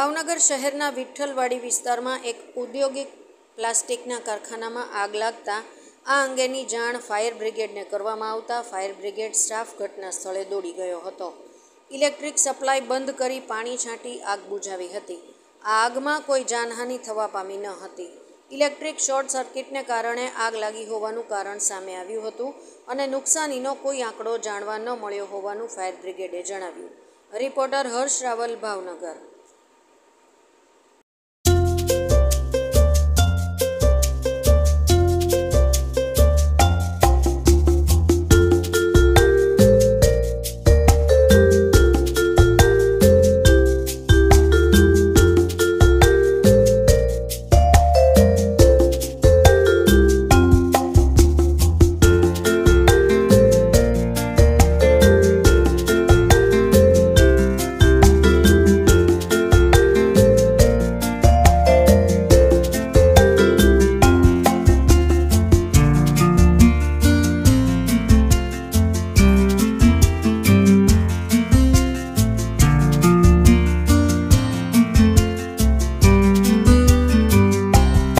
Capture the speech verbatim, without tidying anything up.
ભાવનગર શહેરના વિઠ્ઠલવાડી વિસ્તારમાં એક ઔદ્યોગિક પ્લાસ્ટિકના કારખાનામાં આગ લાગતા આ અંગેની જાણ ફાયર બ્રિગેડને કરવામાં આવતા ફાયર બ્રિગેડ સ્ટાફ ઘટના સ્થળે દોડી ગયો હતો. ઇલેક્ટ્રિક સપ્લાય બંધ કરી પાણી છાંટી આગ બુઝાવી હતી. આ આગમાં કોઈ જાનહાનિ થવા પામી ન હતી. ઇલેક્ટ્રિક શોર્ટ સર્કિટને કારણે આગ લાગી હોવાનું કારણ સામે આવ્યું હતું અને નુકસાનીનો કોઈ આંકડો જાણવા ન મળ્યો હોવાનું ફાયર બ્રિગેડે જણાવ્યું. રિપોર્ટર હર્ષ રાવલ, ભાવનગર.